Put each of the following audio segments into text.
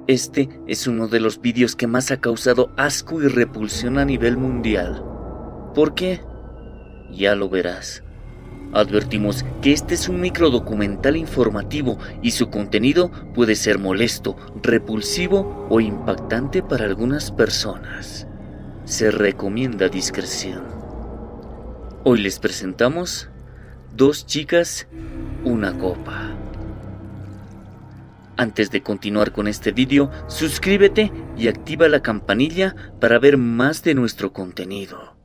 Este es uno de los vídeos que más ha causado asco y repulsión a nivel mundial. ¿Por qué? Ya lo verás. Advertimos que este es un microdocumental informativo y su contenido puede ser molesto, repulsivo o impactante para algunas personas. Se recomienda discreción. Hoy les presentamos 2 chicas, una copa. Antes de continuar con este vídeo, suscríbete y activa la campanilla para ver más de nuestro contenido.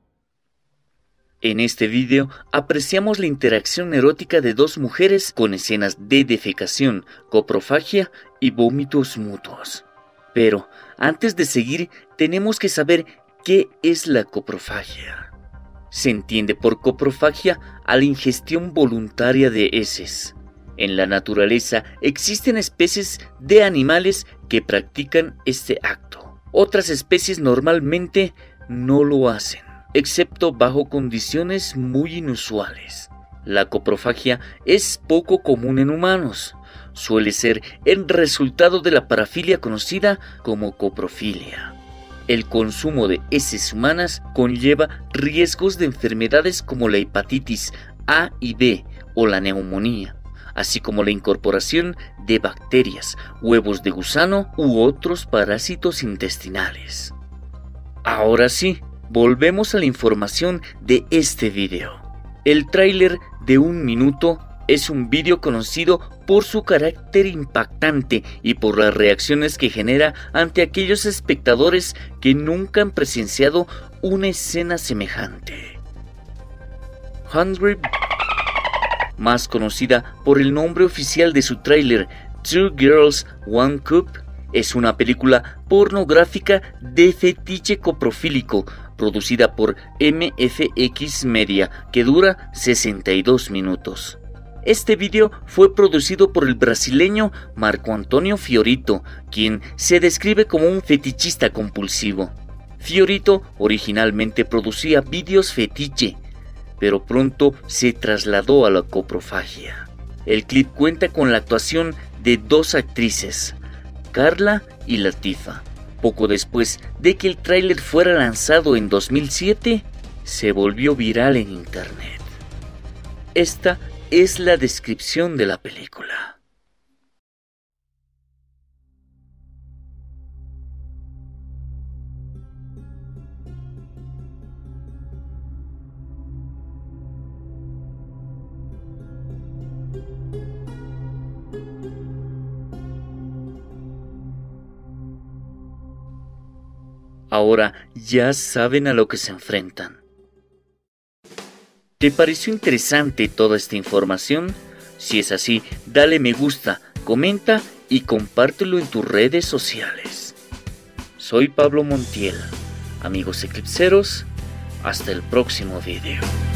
En este vídeo apreciamos la interacción erótica de 2 mujeres con escenas de defecación, coprofagia y vómitos mutuos. Pero antes de seguir, tenemos que saber qué es la coprofagia. Se entiende por coprofagia a la ingestión voluntaria de heces. En la naturaleza existen especies de animales que practican este acto. Otras especies normalmente no lo hacen, excepto bajo condiciones muy inusuales. La coprofagia es poco común en humanos. Suele ser el resultado de la parafilia conocida como coprofilia. El consumo de heces humanas conlleva riesgos de enfermedades como la hepatitis A y B o la neumonía, así como la incorporación de bacterias, huevos de gusano u otros parásitos intestinales. Ahora sí, volvemos a la información de este video. El tráiler de 1 minuto es un vídeo conocido por su carácter impactante y por las reacciones que genera ante aquellos espectadores que nunca han presenciado una escena semejante. Hungry, más conocida por el nombre oficial de su tráiler, 2 Girls, 1 Cup, es una película pornográfica de fetiche coprofílico producida por MFX Media que dura 62 minutos. Este vídeo fue producido por el brasileño Marco Antonio Fiorito, quien se describe como un fetichista compulsivo. Fiorito originalmente producía vídeos fetiche, pero pronto se trasladó a la coprofagia. El clip cuenta con la actuación de 2 actrices, Carla y Latifa. Poco después de que el tráiler fuera lanzado en 2007, se volvió viral en internet. Esta es la descripción de la película. Ahora ya saben a lo que se enfrentan. ¿Te pareció interesante toda esta información? Si es así, dale me gusta, comenta y compártelo en tus redes sociales. Soy Pablo Montiel. Amigos eclipseros, hasta el próximo video.